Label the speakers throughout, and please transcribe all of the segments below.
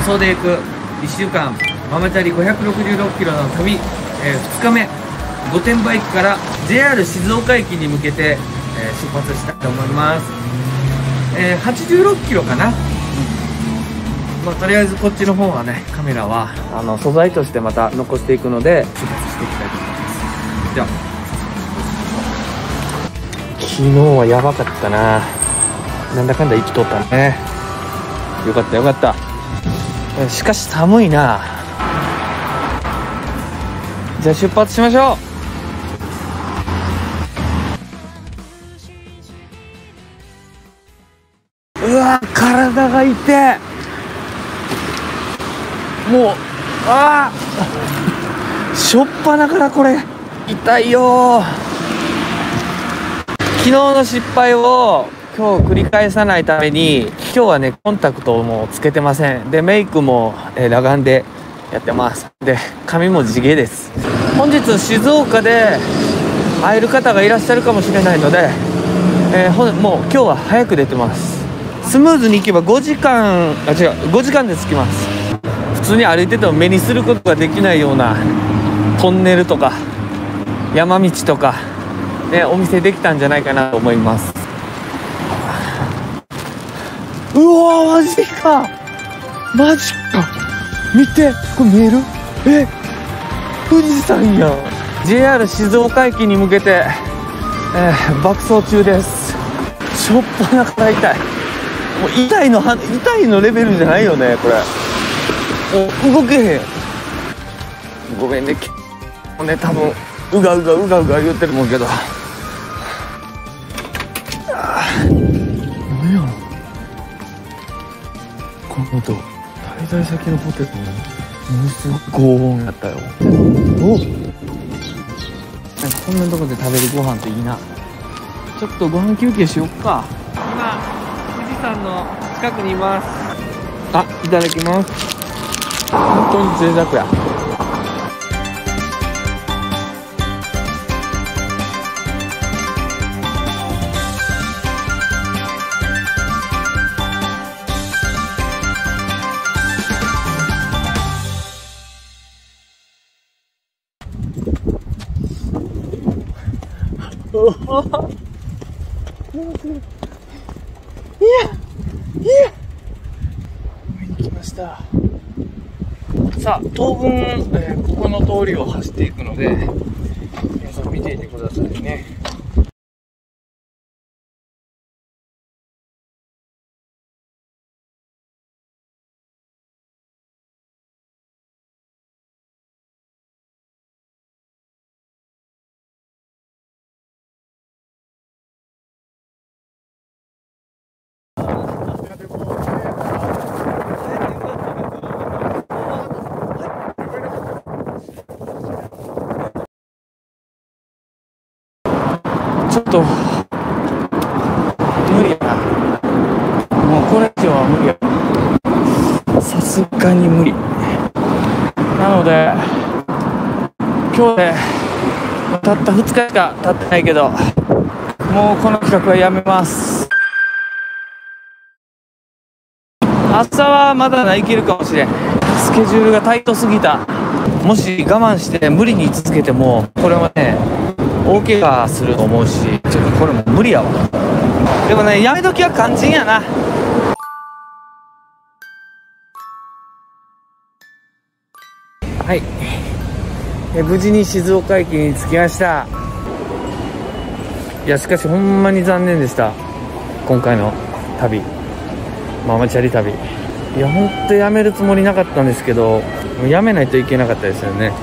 Speaker 1: 送で行く1週間ママチャリ566キロの旅、2日目御殿場駅から JR 静岡駅に向けて、出発したいと思います。86キロかな。まあ、とりあえずこっちの方はね、カメラは素材としてまた残していくので出発していきたいと思います。じゃあ昨日はやばかったな。なんだかんだ生きとったね。よかったよかった。しかし寒いな。じゃあ出発しましょう。うわ、体が痛え。もうしょっぱなからこれ痛いよ。昨日の失敗を今日繰り返さないために、今日はねコンタクトもつけてません。でメイクも、裸眼でやってます。で髪も地毛です。本日静岡で会える方がいらっしゃるかもしれないので、もう今日は早く出てます。スムーズに行けば5時間で着きます。普通に歩いてても目にすることができないようなトンネルとか山道とか、ね、お店できたんじゃないかなと思います。うわー、マジかマジか。見てこれ見える？富士山やん。 JR 静岡駅に向けて、爆走中です。しょっぱなから痛い。もう痛いのレベルじゃないよねこれ。もう動けへん。ごめんね。もうね多分うが言ってるもんけど。何やろこの音。滞在先のホテルものすごく轟音やったよ。こんなとこで食べるご飯っていいな。ちょっとご飯休憩しよっか。今富士山の近くにいます。いただきます。本当に贅沢や。上に来ました。さあ当分、ここの通りを走っていくので皆さん見ていてくださいね。ちょっと無理やな。もうこれ以上は無理や。さすがに無理なので、今日でたった2日しか経ってないけど、もうこの企画はやめます。朝はまだいけるかもしれん。スケジュールがタイトすぎた。もし我慢して無理に続けてもこれはね大怪我すると思うし、ちょっとこれも無理やわ。でもね、やめときは肝心やな。はい、無事に静岡駅に着きました。いやしかしほんまに残念でした、今回の旅、ママチャリ旅。いやほんとやめるつもりなかったんですけど、もうやめないといけなかったですよね。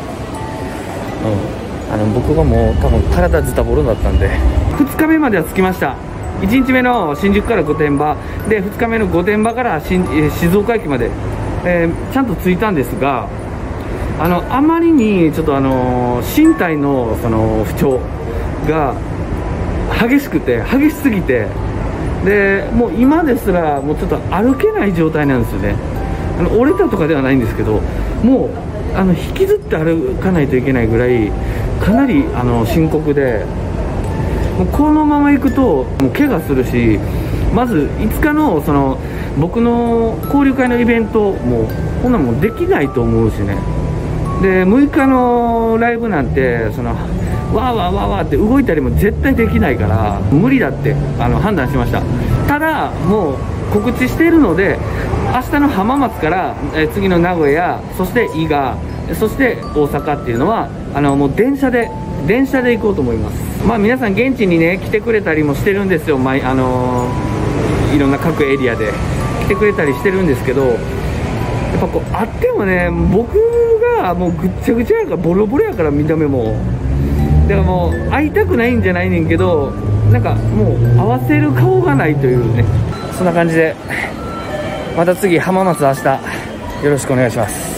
Speaker 1: 僕がもう多分体ズタボロだったんで。2日目までは着きました。1日目の新宿から御殿場で、2日目の御殿場から静岡駅まで、ちゃんと着いたんですが、あまりにちょっと身体のその不調が激しすぎて、でもう今ですらもうちょっと歩けない状態なんですよね。折れたとかではないんですけど、もう引きずって歩かないといけないぐらいかなり深刻で、もうこのまま行くともう怪我するし、 まず5日のその僕の交流会のイベントもこんなもんできないと思うしね。で6日のライブなんてそのわーわーわーわーって動いたりも絶対できないから無理だって判断しました。ただもう告知しているので、明日の浜松から、次の名古屋、そして伊賀、そして大阪っていうのはもう電車で行こうと思います。まあ皆さん現地にね来てくれたりもしてるんですよ。いろんな各エリアで来てくれたりしてるんですけど、やっぱこうあってもね、僕がもうぐっちゃぐちゃやから、ボロボロやから、見た目もだからもう会いたくないんじゃないねんけど、なんかもう合わせる顔がないというね、そんな感じでまた次浜松明日よろしくお願いします。